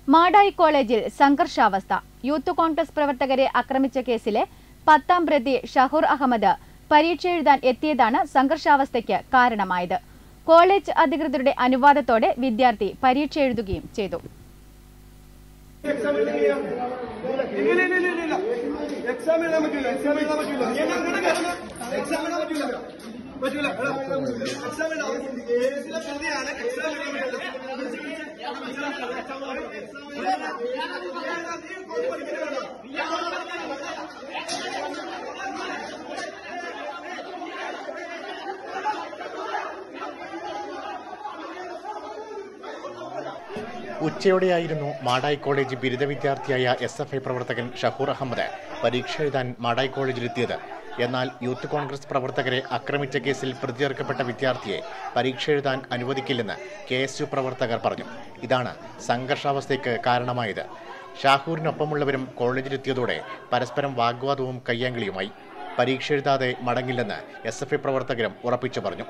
മാടായി കോളേജിൽ സംഘർഷാവസ്ഥ. യൂത്ത് കോൺഗ്രസ് പ്രവർത്തകരെ ആക്രമിച്ച കേസിലെ 10ാം പ്രതി ഷഹൂർ അഹമ്മദ് പരീക്ഷ എഴുതാൻ എത്തിയതാണ് സംഘർഷാവസ്ഥയ്ക്ക് കാരണമായത്. കോളേജ് അധികൃതരുടെ അനുവാദത്തോടെ വിദ്യാർത്ഥി പരീക്ഷ എഴുതുകയും ചെയ്തു. ഉച്ചയോടെയായിരുന്നു മാടായി കോളേജ് ബിരുദ വിദ്യാർത്ഥിയായ SFI പ്രവർത്തകൻ ഷഹൂർ അഹമ്മദ് പരീക്ഷ എഴുതാൻ മാടായി കോളേജിലെത്തിയത്. എന്നാൽ യൂത്ത് കോൺഗ്രസ് പ്രവർത്തകരെ ആക്രമിച്ച കേസിൽ പ്രതി ചേർക്കപ്പെട്ട വിദ്യാർത്ഥിയെ പരീക്ഷ എഴുതാൻ അനുവദിക്കില്ലെന്ന് KSU പ്രവർത്തകർ പറഞ്ഞു. ഇതാണ് സംഘർഷാവസ്ഥയ്ക്ക് കാരണമായത്. ഷാഹൂറിനൊപ്പമുള്ളവരും കോളേജിലെത്തിയതോടെ പരസ്പരം വാഗ്വാദവും കയ്യാങ്കളിയുമായി. പരീക്ഷ എഴുതാതെ മടങ്ങില്ലെന്ന് SFI പ്രവർത്തകരും ഉറപ്പിച്ചു പറഞ്ഞു.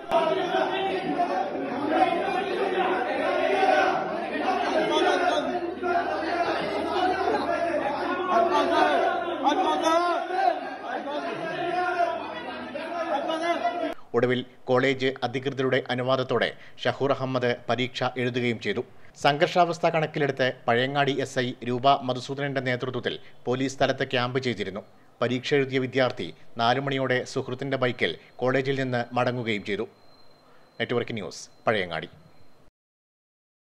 ഒടുവിൽ കോളേജ് അധികൃതരുടെ അനുവാദത്തോടെ ഷഹൂർ അഹമ്മദ് പരീക്ഷ എഴുതുകയും ചെയ്തു. സംഘർഷാവസ്ഥ കണക്കിലെടുത്ത് പഴയങ്ങാടി SI രൂപ മധുസൂദനന്റെ നേതൃത്വത്തിൽ പോലീസ് സ്ഥലത്ത് ക്യാമ്പ് ചെയ്തിരുന്നു. പരീക്ഷ എഴുതിയ വിദ്യാർത്ഥി 4 മണിയോടെ സുഹൃത്തിന്റെ ബൈക്കിൽ കോളേജിൽ നിന്ന് മടങ്ങുകയും ചെയ്തു. Network news, Pazhayangadi.